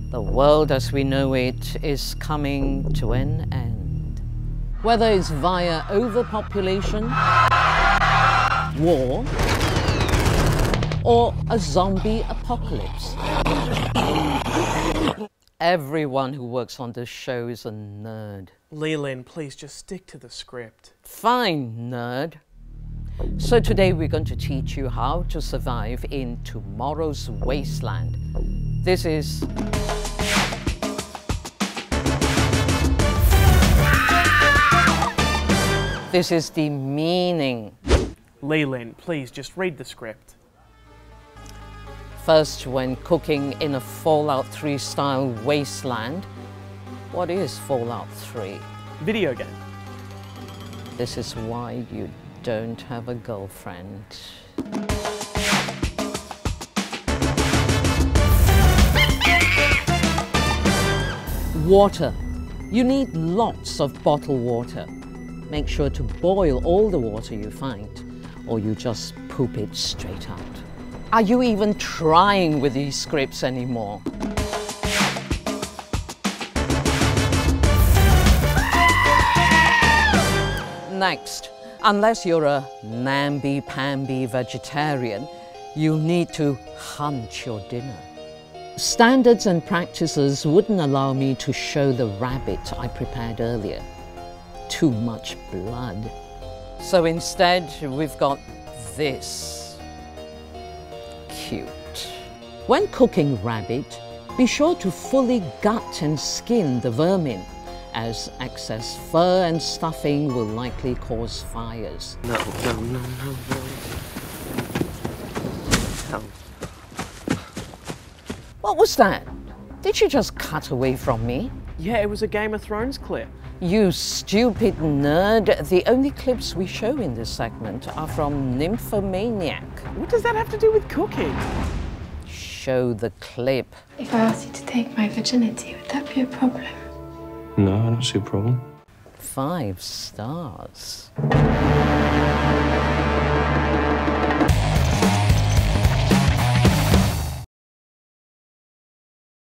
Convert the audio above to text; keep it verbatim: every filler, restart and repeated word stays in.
The world as we know it is coming to an end. Whether it's via overpopulation, war, or a zombie apocalypse. Everyone who works on this show is a nerd. Lee Lin, please just stick to the script. Fine, nerd. So today we're going to teach you how to survive in tomorrow's wasteland. This is This is the meaning. Lee Lin, please just read the script. First, when cooking in a Fallout three style wasteland. What is Fallout three? Video game. This is why you don't have a girlfriend. Water. You need lots of bottled water. Make sure to boil all the water you find, or you just poop it straight out. Are you even trying with these scripts anymore? Next, unless you're a namby-pamby vegetarian, you'll need to hunt your dinner. Standards and practices wouldn't allow me to show the rabbit I prepared earlier. Too much blood. So instead, we've got this. Cute. When cooking rabbit, be sure to fully gut and skin the vermin, as excess fur and stuffing will likely cause fires. No, no, no, no, no. Help. What was that? Did you just cut away from me? Yeah, it was a Game of Thrones clip. You stupid nerd. The only clips we show in this segment are from Nymphomaniac. What does that have to do with cooking? Show the clip. If I asked you to take my virginity, would that be a problem? No, I don't see a problem. Five stars.